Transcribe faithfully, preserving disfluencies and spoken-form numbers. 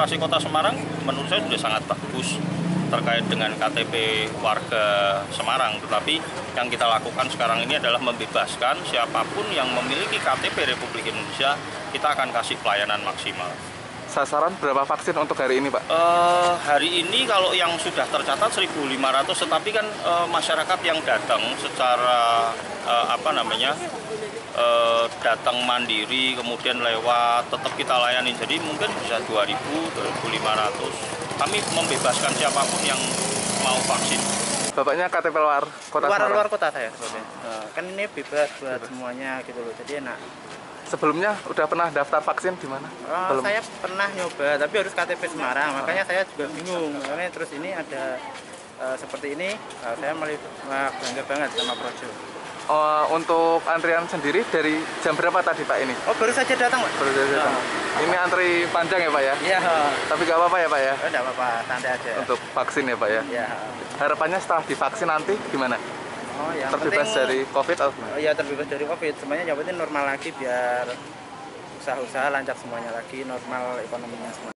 implementasi Kota Semarang menurut saya sudah sangat bagus terkait dengan K T P warga Semarang. Tetapi yang kita lakukan sekarang ini adalah membebaskan siapapun yang memiliki K T P Republik Indonesia, kita akan kasih pelayanan maksimal. Sasaran berapa vaksin untuk hari ini, Pak? Uh, hari ini kalau yang sudah tercatat seribu lima ratus, tetapi kan uh, masyarakat yang datang secara uh, apa namanya uh, datang mandiri, kemudian lewat, tetap kita layani. Jadi mungkin bisa dua ribu, dua ribu lima ratus. Kami membebaskan siapapun yang mau vaksin. Bapaknya K T P luar kota luar, Semarang? Luar kota saya. Uh, kan ini bebas buat bebas. Semuanya gitu loh, jadi enak. Sebelumnya udah pernah daftar vaksin di mana? Oh, Belum. Saya pernah nyoba, tapi harus K T P Semarang. Makanya saya juga bingung. Makanya terus ini ada uh, seperti ini, uh, saya malah bangga banget sama Projo. Uh, untuk antrian sendiri dari jam berapa tadi, Pak, ini? Oh, baru saja datang, Pak. Baru saja datang. Oh. Ini antri panjang ya, Pak, ya? Iya. Tapi nggak apa-apa ya, Pak, ya? Oh, nggak apa-apa, santai aja. Untuk vaksin ya, Pak, ya? Iya. Harapannya setelah divaksin nanti gimana? Oh, yang terbebas penting, dari COVID atau gimana? Oh, iya, terbebas dari COVID. Semuanya yang penting normal lagi biar usaha-usaha lancar semuanya lagi, normal ekonominya semua.